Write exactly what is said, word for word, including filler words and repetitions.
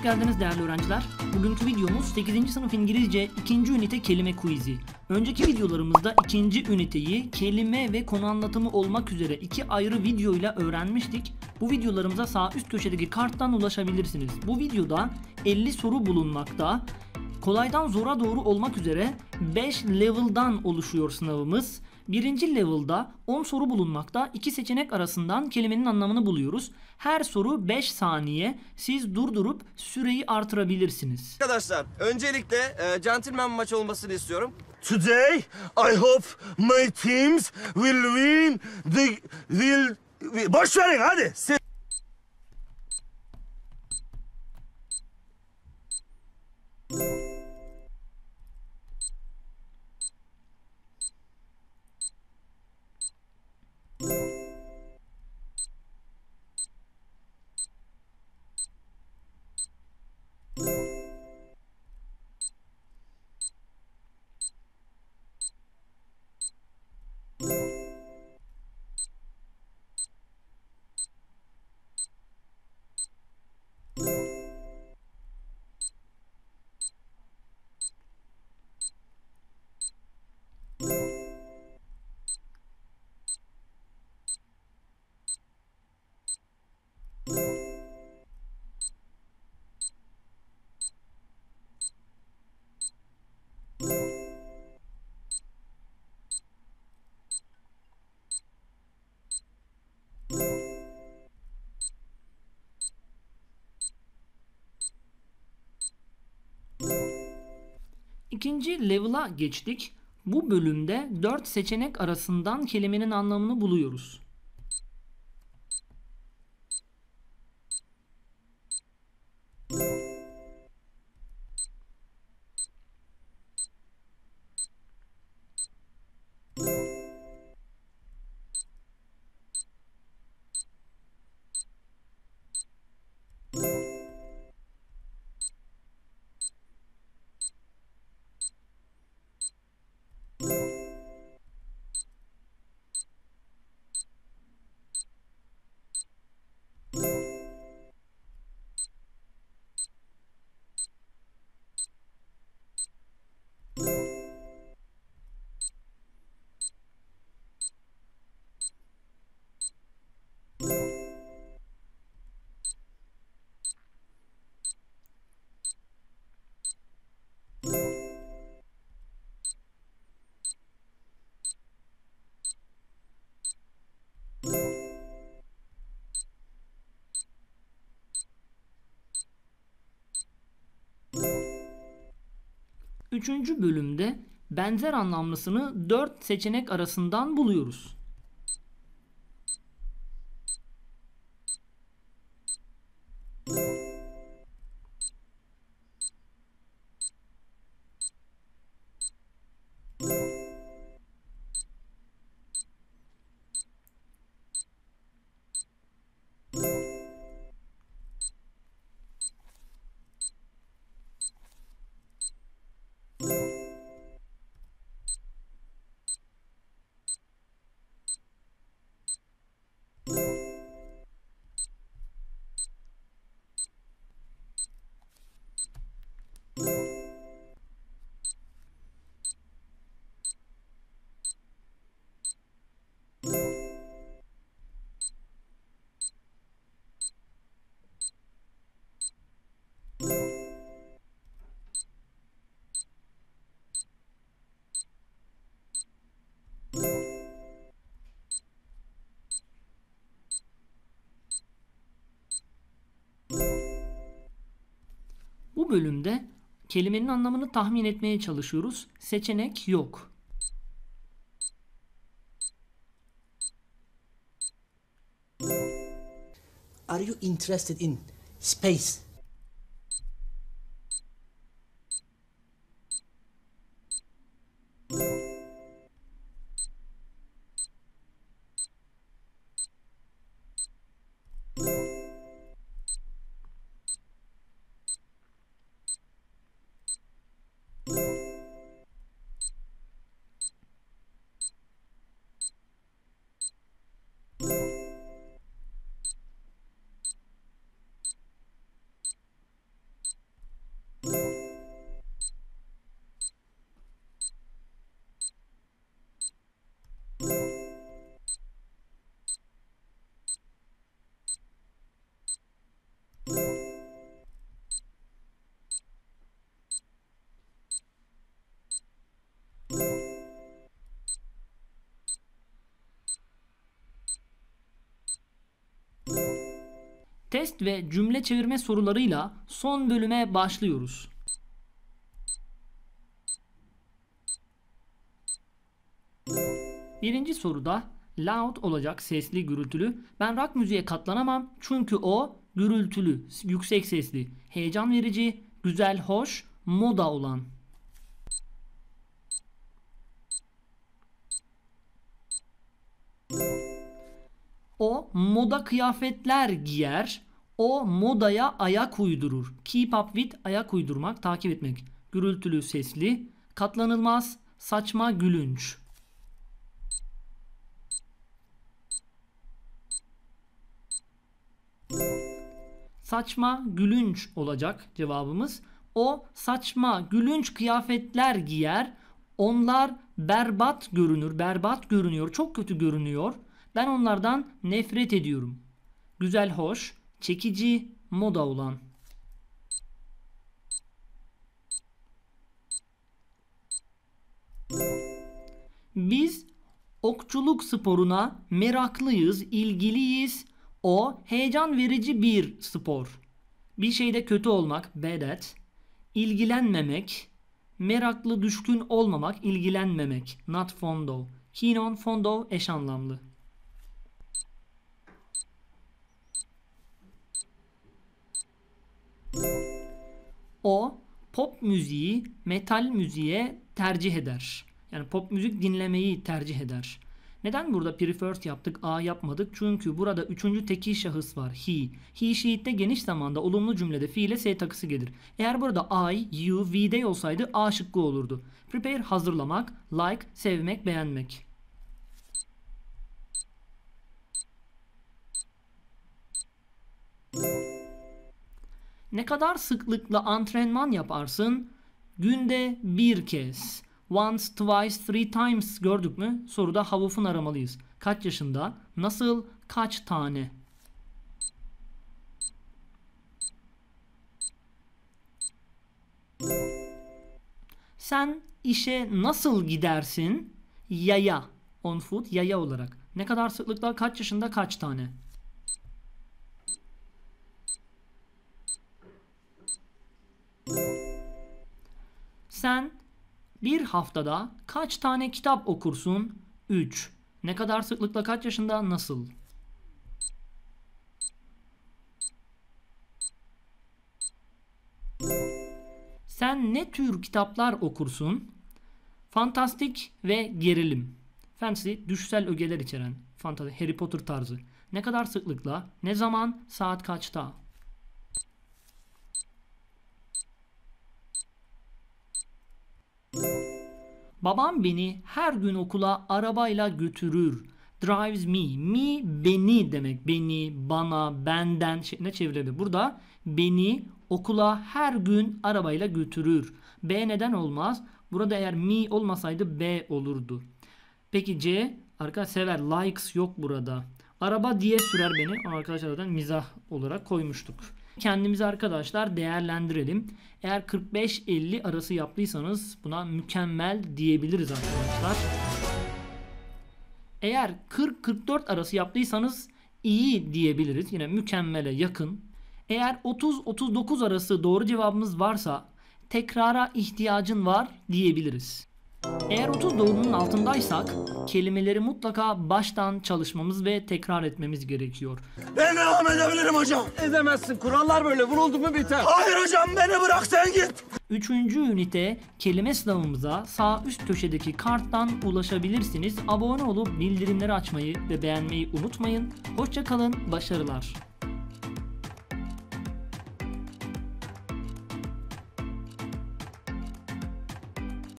Hoş geldiniz değerli öğrenciler. Bugünkü videomuz sekizinci sınıf İngilizce ikinci ünite kelime quiz'i. Önceki videolarımızda ikinci üniteyi kelime ve konu anlatımı olmak üzere iki ayrı videoyla öğrenmiştik. Bu videolarımıza sağ üst köşedeki karttan ulaşabilirsiniz. Bu videoda elli soru bulunmakta. Kolaydan zora doğru olmak üzere beş level'dan oluşuyor sınavımız. Birinci level'da on soru bulunmakta. İki seçenek arasından kelimenin anlamını buluyoruz. Her soru beş saniye. Siz durdurup süreyi artırabilirsiniz. Arkadaşlar öncelikle e, gentleman maç olmasını istiyorum. Today, I hope my teams will win the will. will- Boş verin hadi. Se- İkinci level'a geçtik. Bu bölümde dört seçenek arasından kelimenin anlamını buluyoruz. Üçüncü bölümde benzer anlamlısını dört seçenek arasından buluyoruz. Bu bölümde kelimenin anlamını tahmin etmeye çalışıyoruz. Seçenek yok. Are you interested in space? Test ve cümle çevirme sorularıyla son bölüme başlıyoruz. Birinci soruda loud olacak, sesli, gürültülü. Ben rock müziğe katlanamam çünkü o gürültülü, yüksek sesli, heyecan verici, güzel, hoş, moda olan. O moda kıyafetler giyer. O modaya ayak uydurur. Keep up with, ayak uydurmak, takip etmek. Gürültülü, sesli, katlanılmaz, saçma, gülünç. Saçma, gülünç olacak cevabımız. O saçma, gülünç kıyafetler giyer. Onlar berbat görünür, berbat görünüyor, çok kötü görünüyor. Ben onlardan nefret ediyorum. Güzel, hoş, çekici, moda olan. Biz okçuluk sporuna meraklıyız, ilgiliyiz. O heyecan verici bir spor. Bir şeyde kötü olmak, bad at. İlgilenmemek, meraklı, düşkün olmamak, ilgilenmemek, not fond of. Keen on, fond of eş anlamlı. O pop müziği metal müziğe tercih eder. Yani pop müzik dinlemeyi tercih eder. Neden burada prefers yaptık, a yapmadık? Çünkü burada üçüncü tekil şahıs var. He. He, she'de geniş zamanda olumlu cümlede fiile s takısı gelir. Eğer burada I, you, we they olsaydı a şıkkı olurdu. Prepare hazırlamak, like sevmek, beğenmek. Ne kadar sıklıkla antrenman yaparsın? Günde bir kez. Once, twice, three times gördük mü? Soruda how often aramalıyız. Kaç yaşında? Nasıl? Kaç tane? Sen işe nasıl gidersin? Yaya. On foot, yaya olarak. Ne kadar sıklıkla? Kaç yaşında? Kaç tane? Sen bir haftada kaç tane kitap okursun? üç. Ne kadar sıklıkla, kaç yaşında, nasıl? Sen ne tür kitaplar okursun? Fantastik ve gerilim. Fantasy, düşsel ögeler içeren. Fantasy, Harry Potter tarzı. Ne kadar sıklıkla, ne zaman, saat kaçta? Babam beni her gün okula arabayla götürür. Drives me. Me beni demek. Beni, bana, benden şeklinde çevrilebilir. Burada beni okula her gün arabayla götürür. B neden olmaz? Burada eğer me olmasaydı B olurdu. Peki C? Arkadaşlar sever. Likes yok burada. Araba diye sürer beni. Ama arkadaşlar zaten mizah olarak koymuştuk. Kendimizi arkadaşlar değerlendirelim. Eğer kırk beş elli arası yaptıysanız buna mükemmel diyebiliriz arkadaşlar. Eğer kırk kırk dört arası yaptıysanız iyi diyebiliriz. Yine mükemmele yakın. Eğer otuz otuz dokuz arası doğru cevabımız varsa tekrara ihtiyacın var diyebiliriz. Eğer otuz doğrunun altındaysak kelimeleri mutlaka baştan çalışmamız ve tekrar etmemiz gerekiyor. Ben devam edebilirim hocam. Edemezsin. Kurallar böyle. Vurulduk mu biter. Hayır hocam, beni bırak, sen git. Üçüncü ünite kelime sınavımıza sağ üst köşedeki karttan ulaşabilirsiniz. Abone olup bildirimleri açmayı ve beğenmeyi unutmayın. Hoşça kalın, başarılar.